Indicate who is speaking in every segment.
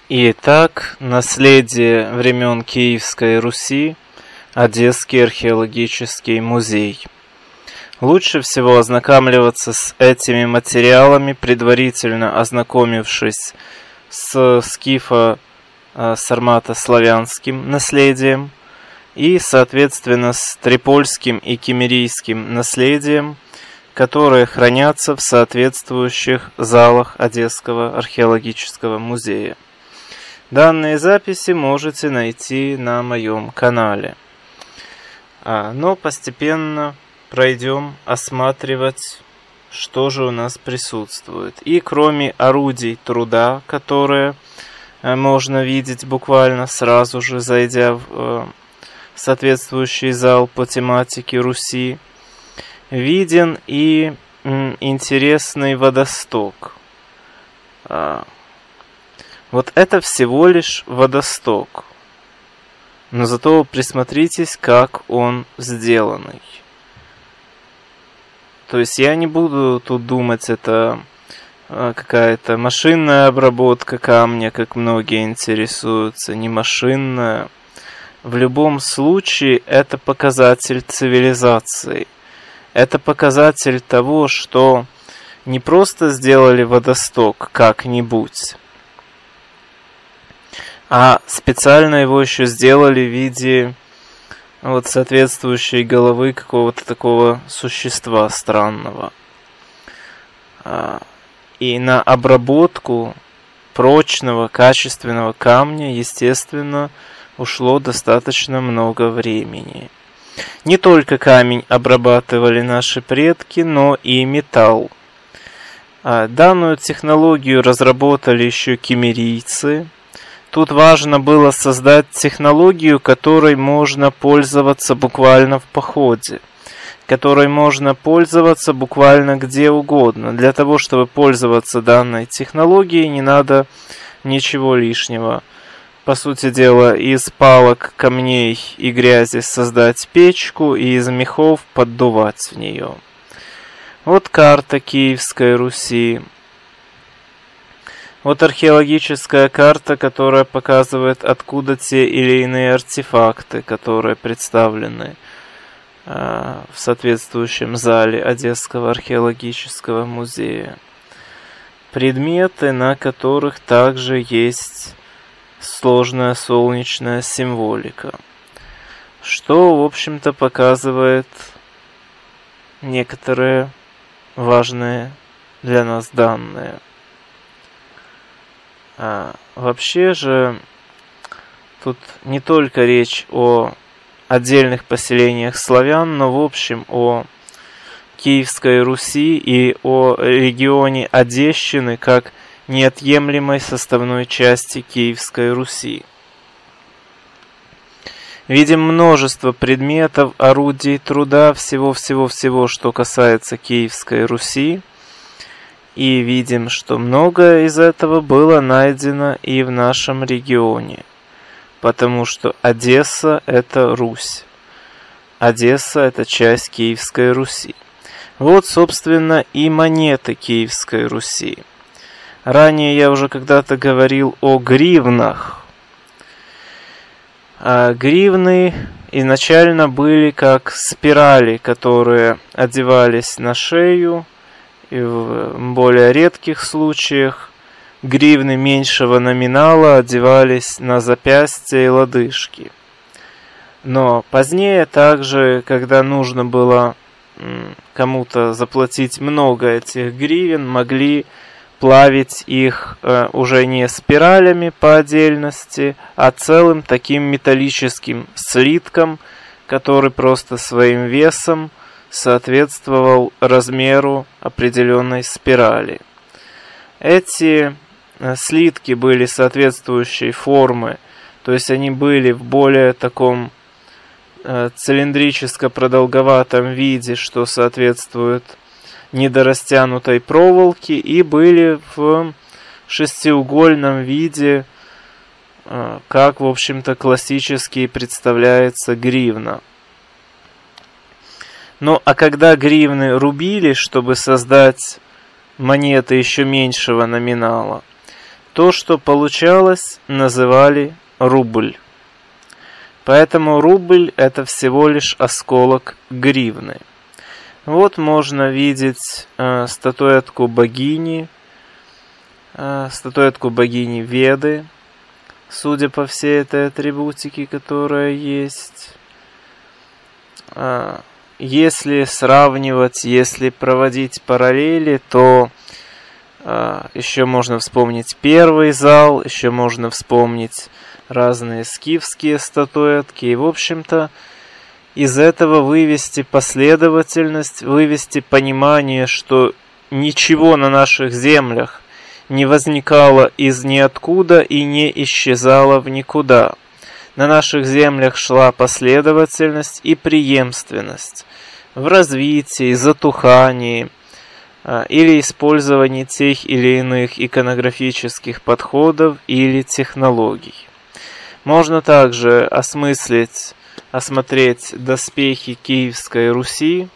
Speaker 1: Итак, наследие времен Киевской Руси, Одесский археологический музей. Лучше всего ознакомливаться с этими материалами, предварительно ознакомившись с скифо-сармато-славянским наследием и, соответственно, с трипольским и киммерийским наследием, которые хранятся в соответствующих залах Одесского археологического музея. Данные записи можете найти на моем канале. Но постепенно пройдем осматривать, что же у нас присутствует. И кроме орудий труда, которые можно видеть буквально сразу же, зайдя в соответствующий зал по тематике Руси, виден и интересный водосток. Вот это всего лишь водосток. Но зато присмотритесь, как он сделанный. То есть я не буду тут думать, это какая-то машинная обработка камня, как многие интересуются, не машинная. В любом случае это показатель цивилизации. Это показатель того, что не просто сделали водосток как-нибудь, а специально его еще сделали в виде вот соответствующей головы какого-то такого существа странного. И на обработку прочного, качественного камня, естественно, ушло достаточно много времени. Не только камень обрабатывали наши предки, но и металл. Данную технологию разработали еще киммерийцы. Тут важно было создать технологию, которой можно пользоваться буквально в походе, которой можно пользоваться буквально где угодно. Для того, чтобы пользоваться данной технологией, не надо ничего лишнего. По сути дела, из палок, камней и грязи создать печку и из мехов поддувать в нее. Вот карта Киевской Руси. Вот археологическая карта, которая показывает, откуда те или иные артефакты, которые представлены в соответствующем зале Одесского археологического музея. Предметы, на которых также есть сложная солнечная символика, что, в общем-то, показывает некоторые важные для нас данные. Вообще же тут не только речь о отдельных поселениях славян, но в общем о Киевской Руси и о регионе Одещины как неотъемлемой составной части Киевской Руси. Видим множество предметов, орудий труда, всего-всего-всего, что касается Киевской Руси. И видим, что многое из этого было найдено и в нашем регионе. Потому что Одесса – это Русь. Одесса – это часть Киевской Руси. Вот, собственно, и монеты Киевской Руси. Ранее я уже когда-то говорил о гривнах. Гривны изначально были как спирали, которые одевались на шею, и в более редких случаях гривны меньшего номинала одевались на запястья и лодыжки. Но позднее также, когда нужно было кому-то заплатить много этих гривен, могли плавить их уже не спиралями по отдельности, а целым таким металлическим слитком, который просто своим весом соответствовал размеру определенной спирали. Эти слитки были соответствующей формы, то есть они были в более таком цилиндрическо-продолговатом виде, что соответствует недорастянутой проволоке, и были в шестиугольном виде, как, в общем-то, классически представляется гривна. Ну, а когда гривны рубили, чтобы создать монеты еще меньшего номинала, то, что получалось, называли рубль. Поэтому рубль – это всего лишь осколок гривны. Вот можно видеть статуэтку богини Веды, судя по всей этой атрибутике, которая есть. Если сравнивать, если проводить параллели, то еще можно вспомнить первый зал, еще можно вспомнить разные скифские статуэтки. И, в общем-то, из этого вывести последовательность, вывести понимание, что ничего на наших землях не возникало из ниоткуда и не исчезало в никуда. На наших землях шла последовательность и преемственность в развитии, затухании или использовании тех или иных иконографических подходов или технологий. Можно также осмотреть доспехи Киевской Руси,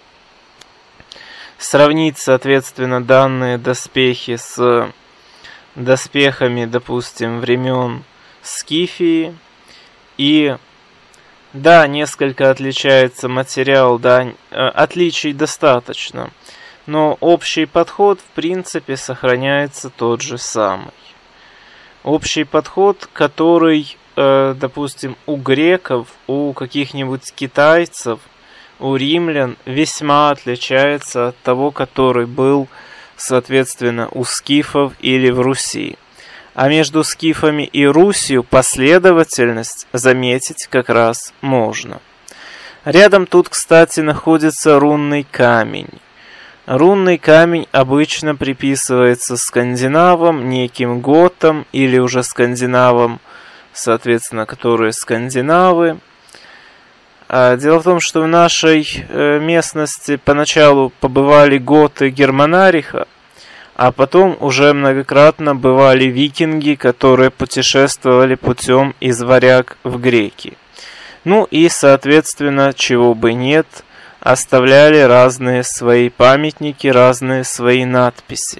Speaker 1: сравнить, соответственно, данные доспехи с доспехами, допустим, времен Скифии. И да, несколько отличается материал, да, отличий достаточно, но общий подход, в принципе, сохраняется тот же самый. Общий подход, который, допустим, у греков, у каких-нибудь китайцев, у римлян весьма отличается от того, который был, соответственно, у скифов или в Руси. А между скифами и Русью последовательность заметить как раз можно. Рядом тут, кстати, находится рунный камень. Рунный камень обычно приписывается скандинавам, неким готам или уже скандинавам, соответственно, которые скандинавы. Дело в том, что в нашей местности поначалу побывали готы Германариха, а потом уже многократно бывали викинги, которые путешествовали путем из варяг в греки. Ну и, соответственно, чего бы нет, оставляли разные свои памятники, разные свои надписи.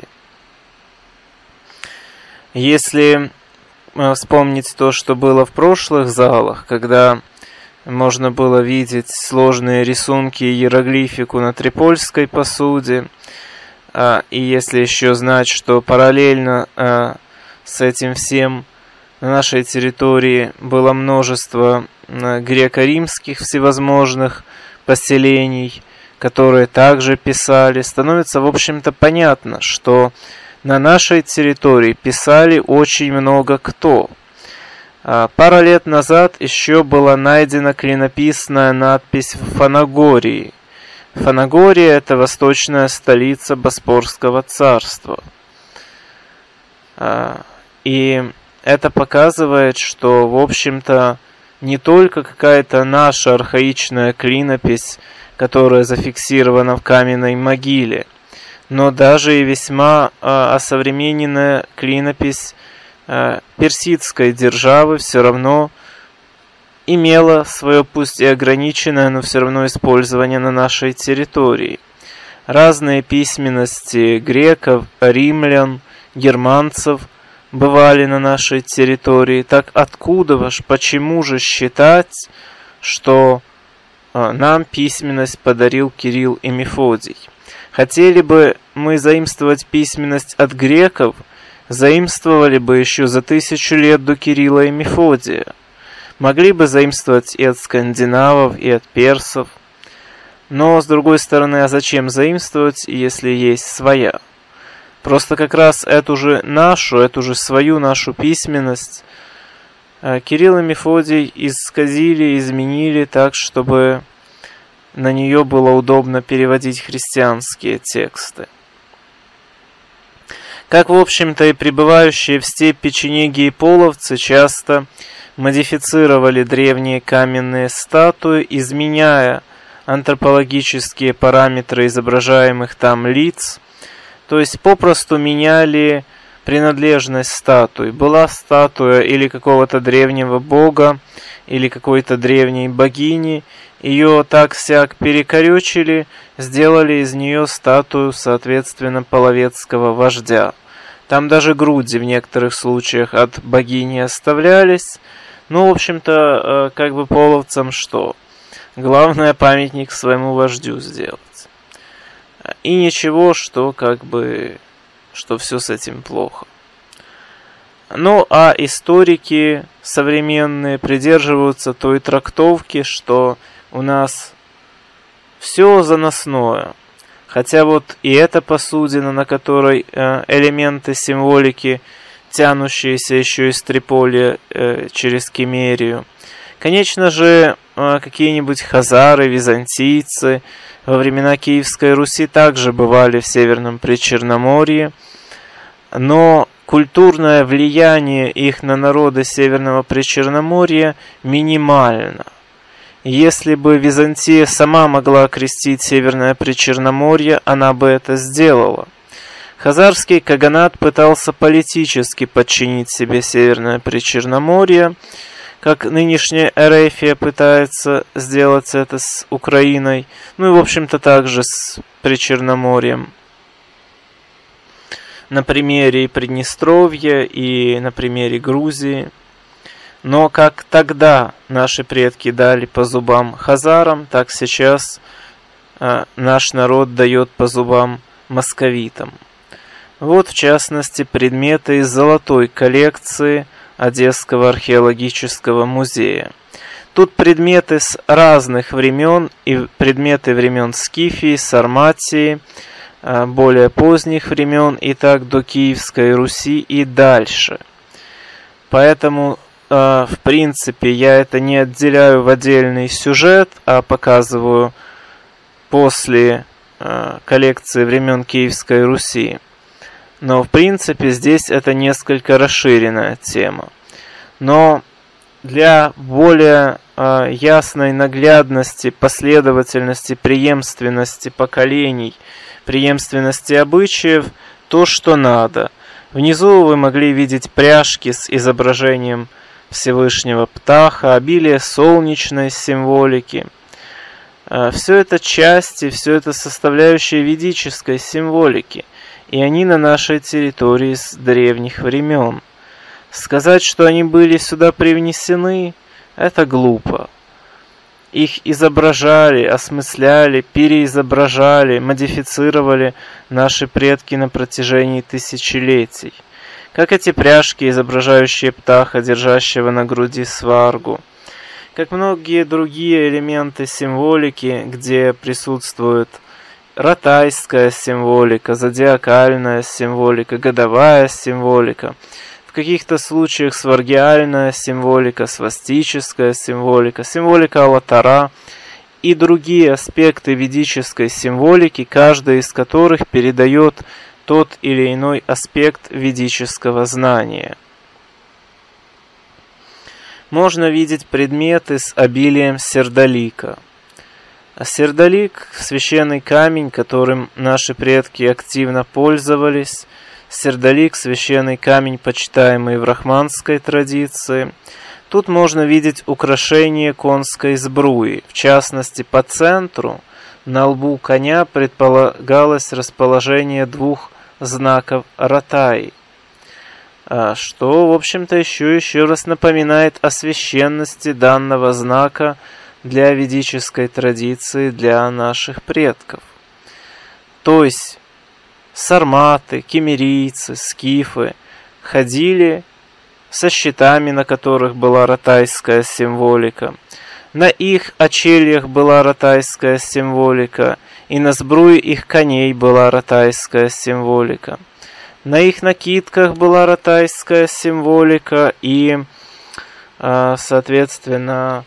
Speaker 1: Если вспомнить то, что было в прошлых залах, когда можно было видеть сложные рисунки и иероглифику на трипольской посуде, и если еще знать, что параллельно с этим всем на нашей территории было множество греко-римских всевозможных поселений, которые также писали, становится, в общем-то, понятно, что на нашей территории писали очень много кто. Пару лет назад еще была найдена клинописная надпись в Фанагории. Фанагория – это восточная столица Боспорского царства. И это показывает, что, в общем-то, не только какая-то наша архаичная клинопись, которая зафиксирована в каменной могиле, но даже и весьма осовремененная клинопись персидской державы все равно имела свое, пусть и ограниченное, но все равно использование на нашей территории. Разные письменности греков, римлян, германцев бывали на нашей территории. Так откуда ж, почему же считать, что нам письменность подарил Кирилл и Мефодий? Хотели бы мы заимствовать письменность от греков, заимствовали бы еще за 1000 лет до Кирилла и Мефодия. Могли бы заимствовать и от скандинавов, и от персов. Но, с другой стороны, а зачем заимствовать, если есть своя? Просто как раз эту же свою нашу письменность Кирилл и Мефодий исказили, изменили так, чтобы на нее было удобно переводить христианские тексты. Как, в общем-то, и пребывающие в степь печенеги и половцы часто модифицировали древние каменные статуи, изменяя антропологические параметры изображаемых там лиц, то есть попросту меняли принадлежность статуи. Была статуя или какого-то древнего бога, или какой-то древней богини, ее так-сяк перекорючили, сделали из нее статую, соответственно, половецкого вождя. Там даже груди в некоторых случаях от богини оставлялись. Ну, в общем-то, как бы половцам что? Главное памятник своему вождю сделать. И ничего, что как бы, что все с этим плохо. Ну, а историки современные придерживаются той трактовки, что у нас все заносное. Хотя вот и эта посудина, на которой элементы символики, тянущиеся еще из Триполи через Киммерию. Конечно же, какие-нибудь хазары, византийцы во времена Киевской Руси также бывали в Северном Причерноморье, но культурное влияние их на народы Северного Причерноморья минимально. Если бы Византия сама могла окрестить Северное Причерноморье, она бы это сделала. Хазарский каганат пытался политически подчинить себе Северное Причерноморье, как нынешняя Эрефия пытается сделать это с Украиной, ну и в общем-то также с Причерноморьем. На примере Приднестровья и на примере Грузии. Но как тогда наши предки дали по зубам хазарам, так сейчас наш народ дает по зубам московитам. Вот, в частности, предметы из золотой коллекции Одесского археологического музея. Тут предметы с разных времен, и предметы времен Скифии, Сарматии, более поздних времен, и так до Киевской Руси и дальше. Поэтому в принципе, я это не отделяю в отдельный сюжет, а показываю после коллекции времен Киевской Руси. Но, в принципе, здесь это несколько расширенная тема. Но для более ясной наглядности, последовательности, преемственности поколений, преемственности обычаев, то, что надо. Внизу вы могли видеть пряжки с изображением Всевышнего Птаха, обилие солнечной символики. Все это части, все это составляющие ведической символики, и они на нашей территории с древних времен. Сказать, что они были сюда привнесены, это глупо. Их изображали, осмысляли, переизображали, модифицировали наши предки на протяжении тысячелетий. Как эти пряжки, изображающие птаха, держащего на груди сваргу. Как многие другие элементы символики, где присутствует ратайская символика, зодиакальная символика, годовая символика. В каких-то случаях сваргиальная символика, свастическая символика, символика Аватара и другие аспекты ведической символики, каждый из которых передает тот или иной аспект ведического знания. Можно видеть предметы с обилием сердолика. Сердолик – священный камень, которым наши предки активно пользовались. Сердолик – священный камень, почитаемый в рахманской традиции. Тут можно видеть украшение конской сбруи. В частности, по центру, на лбу коня, предполагалось расположение двух знаков Ратаи, что, в общем-то, еще раз напоминает о священности данного знака для ведической традиции, для наших предков. То есть сарматы, киммерийцы, скифы ходили со щитами, на которых была ратайская символика. На их очельях была ратайская символика, и на сбруе их коней была ратайская символика. На их накидках была ратайская символика, и, соответственно,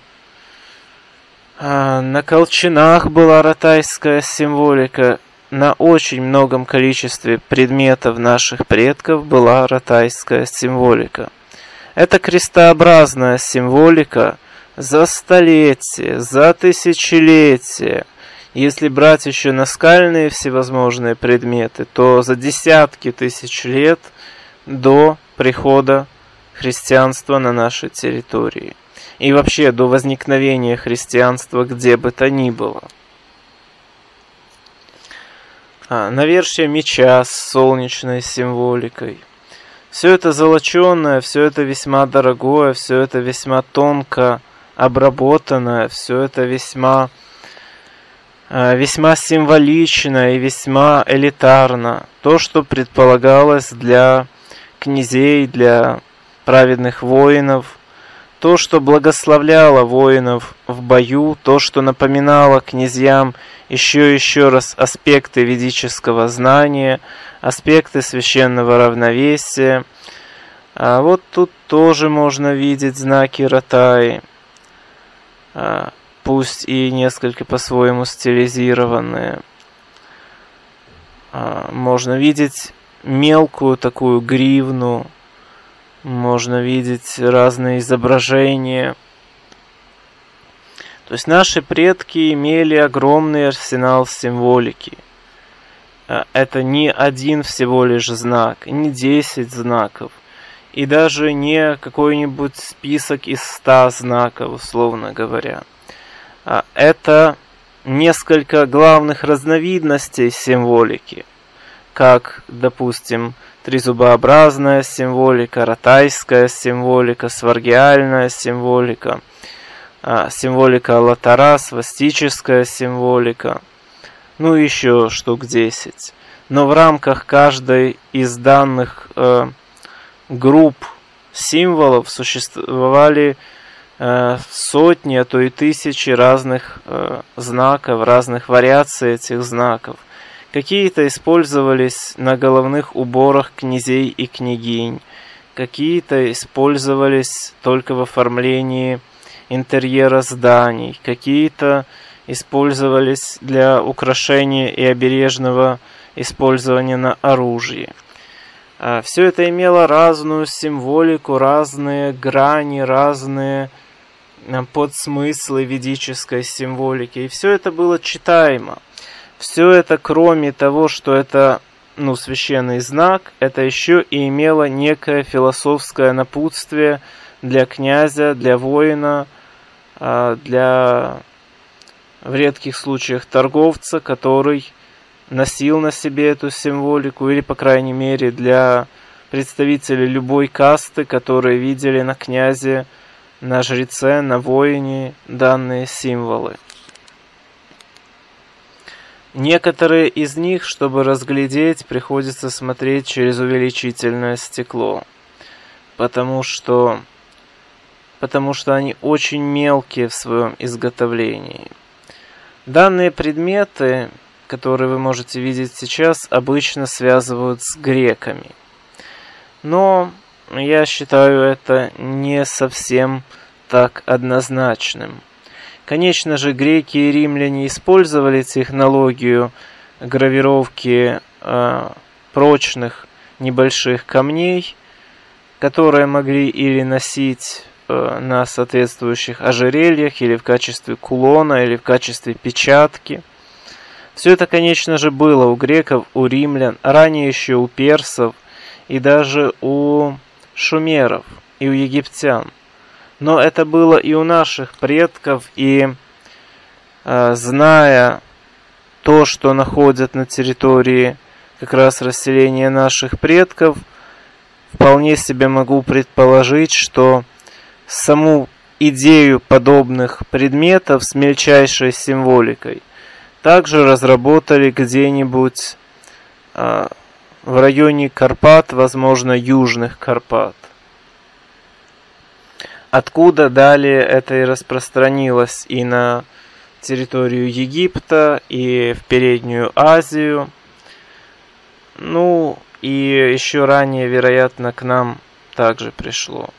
Speaker 1: на колчанах была ратайская символика. На очень многом количестве предметов наших предков была ратайская символика. Это крестообразная символика за столетия, за тысячелетия. Если брать еще наскальные всевозможные предметы, то за десятки тысяч лет до прихода христианства на нашей территории. И вообще до возникновения христианства где бы то ни было. навершие меча с солнечной символикой. Все это золоченое, все это весьма дорогое, все это весьма тонко обработанное, все это весьма символично и весьма элитарно. То, что предполагалось для князей, для праведных воинов, то, что благословляло воинов в бою, то, что напоминало князьям еще раз аспекты ведического знания, аспекты священного равновесия. А вот тут тоже можно видеть знаки Ратаи, пусть и несколько по-своему стилизированные. Можно видеть мелкую такую гривну, можно видеть разные изображения. То есть наши предки имели огромный арсенал символики. Это не один всего лишь знак, не 10 знаков, и даже не какой-нибудь список из 100 знаков, условно говоря. Это несколько главных разновидностей символики, как, допустим, трезубообразная символика, ратайская символика, сваргиальная символика, символика Алатара, свастическая символика, ну и еще штук 10. Но в рамках каждой из данных групп символов существовали сотни, а то и тысячи разных знаков, разных вариаций этих знаков. Какие-то использовались на головных уборах князей и княгинь, какие-то использовались только в оформлении интерьера зданий, какие-то использовались для украшения и обережного использования на оружии. Все это имело разную символику, разные грани, разные подсмыслы ведической символики, и все это было читаемо. Все это, кроме того, что это священный знак, это еще и имело некое философское напутствие для князя, для воина, для, в редких случаях, торговца, который носил на себе эту символику, или, по крайней мере, для представителей любой касты, которые видели на князе, на жреце, на воине данные символы. Некоторые из них, чтобы разглядеть, приходится смотреть через увеличительное стекло, потому что они очень мелкие в своем изготовлении. Данные предметы, которые вы можете видеть сейчас, обычно связывают с греками. Но я считаю это не совсем так однозначным. Конечно же, греки и римляне использовали технологию гравировки прочных небольших камней, которые могли или носить на соответствующих ожерельях, или в качестве кулона, или в качестве печатки. Все это, конечно же, было у греков, у римлян, ранее еще у персов и даже у шумеров и у египтян. Но это было и у наших предков, и зная то, что находят на территории как раз расселения наших предков, вполне себе могу предположить, что саму идею подобных предметов с мельчайшей символикой также разработали где-нибудь в районе Карпат, возможно, Южных Карпат. Откуда далее это и распространилось и на территорию Египта, и в Переднюю Азию. Ну, и еще ранее, вероятно, к нам также пришло.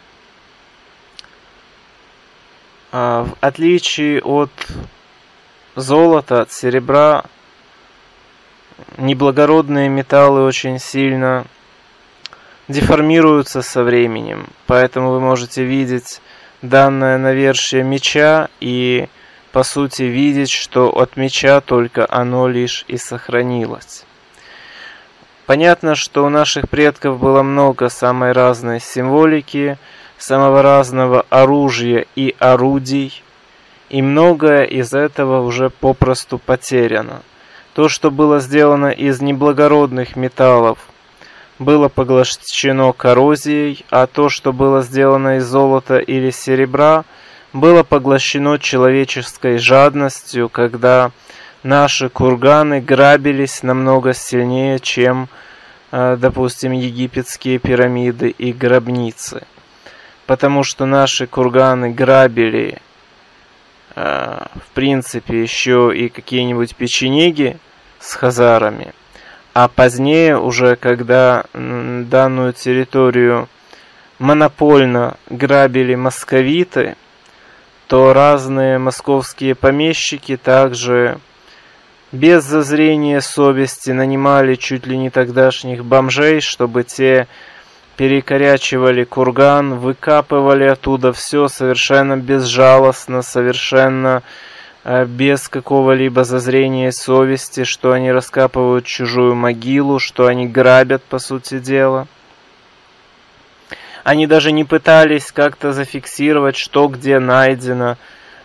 Speaker 1: В отличие от золота, от серебра, неблагородные металлы очень сильно деформируются со временем, поэтому вы можете видеть данное навершие меча и, по сути, видеть, что от меча только оно лишь и сохранилось. Понятно, что у наших предков было много самой разной символики, самого разного оружия и орудий, и многое из этого уже попросту потеряно. То, что было сделано из неблагородных металлов, было поглощено коррозией, а то, что было сделано из золота или серебра, было поглощено человеческой жадностью, когда наши курганы грабились намного сильнее, чем, допустим, египетские пирамиды и гробницы. Потому что наши курганы грабили, в принципе, еще и какие-нибудь печенеги с хазарами. А позднее, уже когда данную территорию монопольно грабили московиты, то разные московские помещики также без зазрения совести нанимали чуть ли не тогдашних бомжей, чтобы те перекорячивали курган, выкапывали оттуда все совершенно безжалостно, совершенно без какого-либо зазрения совести, что они раскапывают чужую могилу, что они грабят, по сути дела. Они даже не пытались как-то зафиксировать, что где найдено.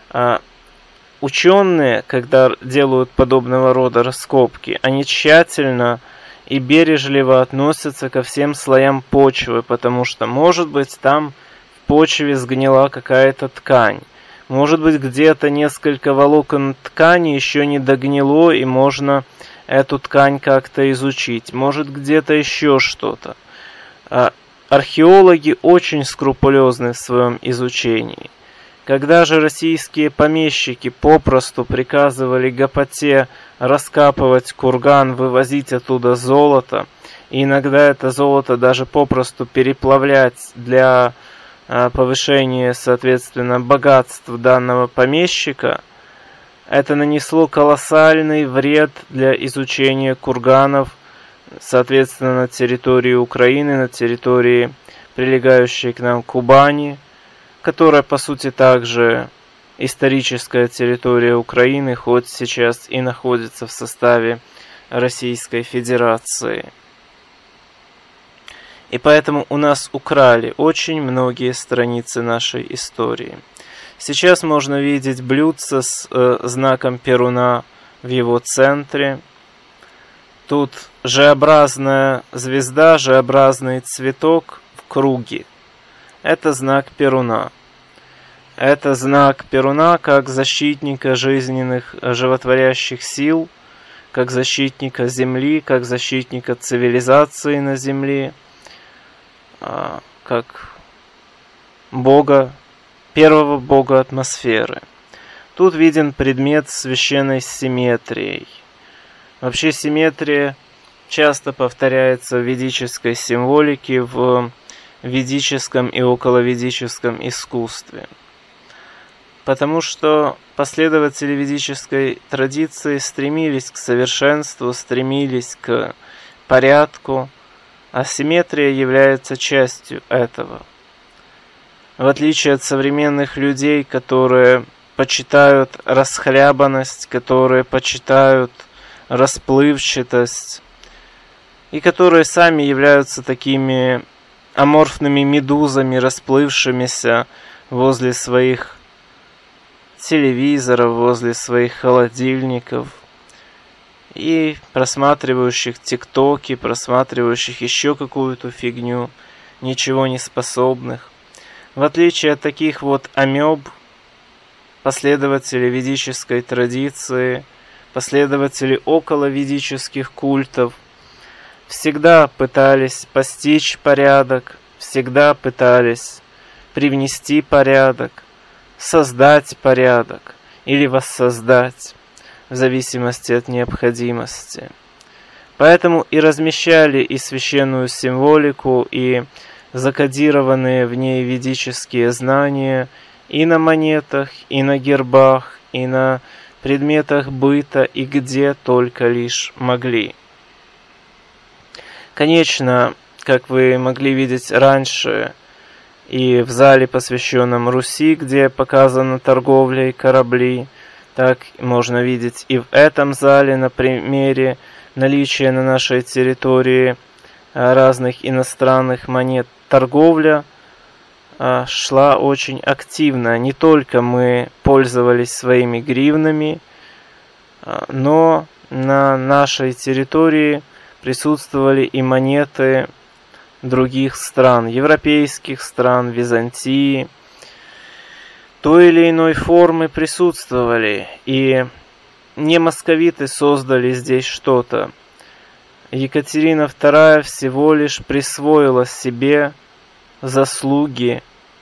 Speaker 1: Ученые, когда делают подобного рода раскопки, они тщательно и бережливо относятся ко всем слоям почвы, потому что, может быть, там в почве сгнила какая-то ткань. Может быть, где-то несколько волокон ткани еще не догнило, и можно эту ткань как-то изучить. Может, где-то еще что-то. Археологи очень скрупулезны в своем изучении. Когда же российские помещики попросту приказывали гопоте раскапывать курган, вывозить оттуда золото, и иногда это золото даже попросту переплавлять для повышения, соответственно, богатств данного помещика, это нанесло колоссальный вред для изучения курганов, соответственно, на территории Украины, на территории, прилегающей к нам Кубани, которая, по сути, также историческая территория Украины, хоть сейчас и находится в составе Российской Федерации. И поэтому у нас украли очень многие страницы нашей истории. Сейчас можно видеть блюдце с знаком Перуна в его центре. Тут Ж-образная звезда, Ж-образный цветок в круге. Это знак Перуна. Это знак Перуна как защитника жизненных животворящих сил, как защитника Земли, как защитника цивилизации на Земле, как бога, первого бога атмосферы. Тут виден предмет священной симметрией. Вообще симметрия часто повторяется в ведической символике, в ведическом и околоведическом искусстве. Потому что последователи ведической традиции стремились к совершенству, стремились к порядку, а симметрия является частью этого. В отличие от современных людей, которые почитают расхлябанность, которые почитают расплывчатость, и которые сами являются такими аморфными медузами, расплывшимися возле своих телевизоров, возле своих холодильников, и просматривающих тиктоки, просматривающих еще какую-то фигню, ничего не способных. В отличие от таких вот амеб, последователи ведической традиции, последователи околоведических культов всегда пытались постичь порядок, всегда пытались привнести порядок, создать порядок или воссоздать, в зависимости от необходимости. Поэтому и размещали и священную символику, и закодированные в ней ведические знания и на монетах, и на гербах, и на предметах быта, и где только лишь могли. Конечно, как вы могли видеть раньше, и в зале, посвященном Руси, где показана торговля и корабли, так можно видеть и в этом зале на примере наличия на нашей территории разных иностранных монет. Торговля шла очень активно. Не только мы пользовались своими гривнами, но на нашей территории присутствовали и монеты других стран, европейских стран, Византии, той или иной формы присутствовали. И не московиты создали здесь что-то. Екатерина II всего лишь присвоила себе заслуги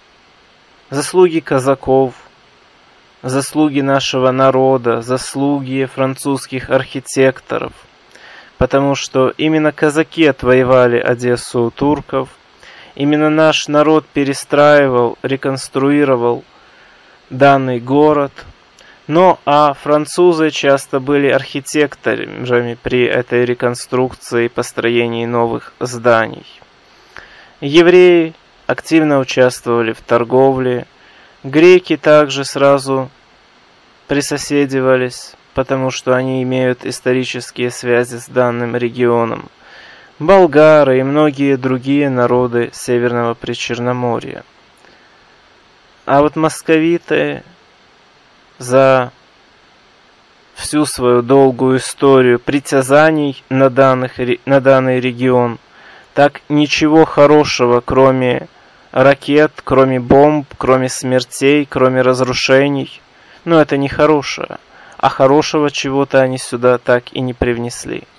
Speaker 1: казаков, заслуги нашего народа, заслуги французских архитекторов, потому что именно казаки отвоевали Одессу у турков, именно наш народ перестраивал, реконструировал данный город. Но а французы часто были архитекторами при этой реконструкции и построении новых зданий. Евреи активно участвовали в торговле, греки также сразу присоседивались, потому что они имеют исторические связи с данным регионом. Болгары и многие другие народы Северного Причерноморья. А вот московиты за всю свою долгую историю притязаний на данный регион так ничего хорошего, кроме ракет, кроме бомб, кроме смертей, кроме разрушений, это не хорошее, а хорошего чего-то они сюда так и не привнесли.